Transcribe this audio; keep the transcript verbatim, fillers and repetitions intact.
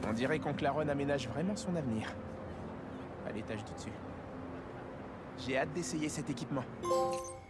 On dirait qu'Oncle Aaron aménage vraiment son avenir. À l'étage du dessus. J'ai hâte d'essayer cet équipement.